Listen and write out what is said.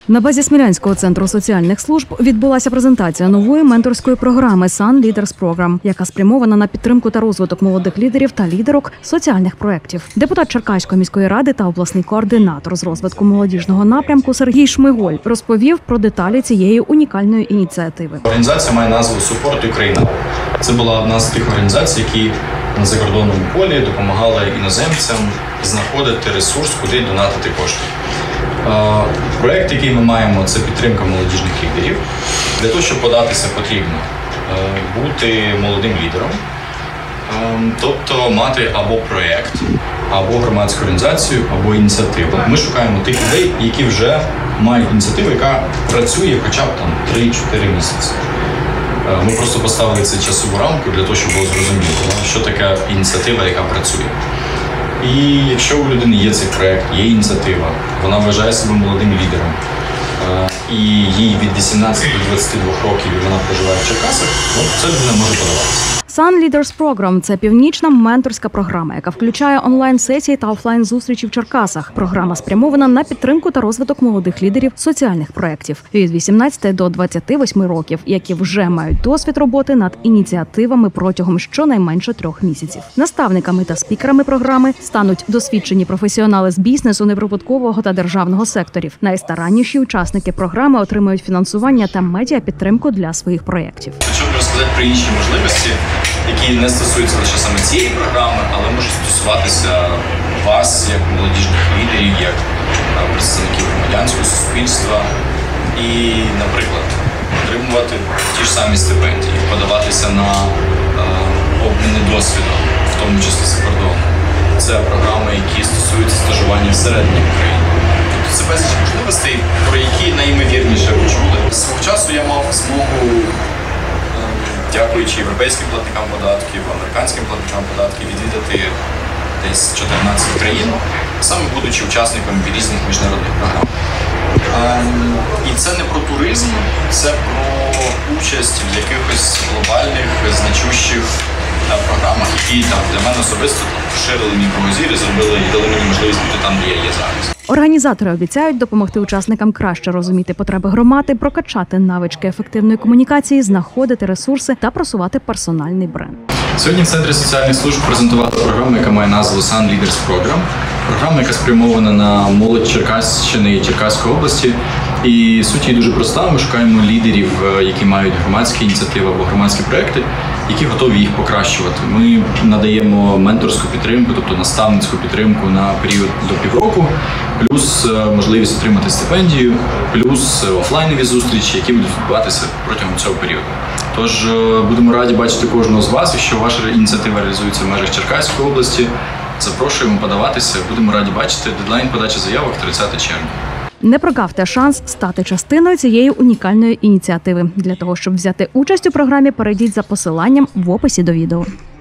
На базі Смілянського центру соціальних служб відбулася презентація нової менторської програми «Sun Leaders Program», яка спрямована на підтримку та розвиток молодих лідерів та лідерок соціальних проєктів. Депутат Черкаської міської ради та обласний координатор з розвитку молодіжного напрямку Сергій Шмиголь розповів про деталі цієї унікальної ініціативи. Організація має назву «Support Ukraine». Це була одна з тих організацій, які на закордонному полі допомагали іноземцям знаходити ресурс, куди донатити кошти. Проєкт, який ми маємо, це підтримка молодіжних лідерів. Для того, щоб податися, потрібно бути молодим лідером, тобто мати або проєкт, або громадську організацію, або ініціативу. Ми шукаємо тих людей, які вже мають ініціативу, яка працює хоча б 3-4 місяці. Ми просто поставили цю часову рамку для того, щоб було зрозуміло, що таке ініціатива, яка працює. І якщо у людини є цей проєкт, є ініціатива, вона вважає себе молодим лідером, і їй від 18 до 22 років і вона проживає в Черкасах, ця людина може подаватися. «Sun Leaders Program» – це північна менторська програма, яка включає онлайн-сесії та офлайн-зустрічі в Черкасах. Програма спрямована на підтримку та розвиток молодих лідерів соціальних проєктів від 18 до 28 років, які вже мають досвід роботи над ініціативами протягом щонайменше 3 місяців. Наставниками та спікерами програми стануть досвідчені професіонали з бізнесу, неприбуткового та державного секторів. Найстаранніші учасники програми отримують фінансування та медіапідтримку для своїх проєктів. Щоб розказати про інші можливості, які не стосуються лише саме цієї програми, але можуть стосуватися вас, як молодіжних лідерів, як представників громадянського суспільства. І, наприклад, отримувати ті ж самі стипендії, подаватися на обміни досвідом, в тому числі за кордоном. Це програми, які стосуються стажування всередині України. Тобто це безліч можливостей, про які найімовірніше ви чули. Свого часу я мав змогу, дякуючи європейським платникам податків, американським платникам податків, відвідати десь 14 країн, саме будучи учасником різних міжнародних програм. І це не про туризм, це про участь в якихось глобальних, значущих програмах, які для мене особисто розширили мій кругозір і дали мені можливість бути там, де я є зараз. Організатори обіцяють допомогти учасникам краще розуміти потреби громади, прокачати навички ефективної комунікації, знаходити ресурси та просувати персональний бренд. Сьогодні в Центрі соціальних служб презентували програму, яка має назву «Sun Leaders Program». Програма, яка спрямована на молодь Черкащини і Черкаської області. І суть її дуже проста. Ми шукаємо лідерів, які мають громадські ініціативи або громадські проекти, які готові їх покращувати. Ми надаємо менторську підтримку, тобто наставницьку підтримку на період до півроку, плюс можливість отримати стипендію, плюс офлайнові зустрічі, які будуть відбуватися протягом цього періоду. Тож будемо раді бачити кожного з вас, якщо ваша ініціатива реалізується в межах Черкаської області. Запрошуємо подаватися, будемо раді бачити. Дедлайн подачі заявок 30 червня. Не прогавте шанс стати частиною цієї унікальної ініціативи. Для того, щоб взяти участь у програмі, перейдіть за посиланням в описі до відео.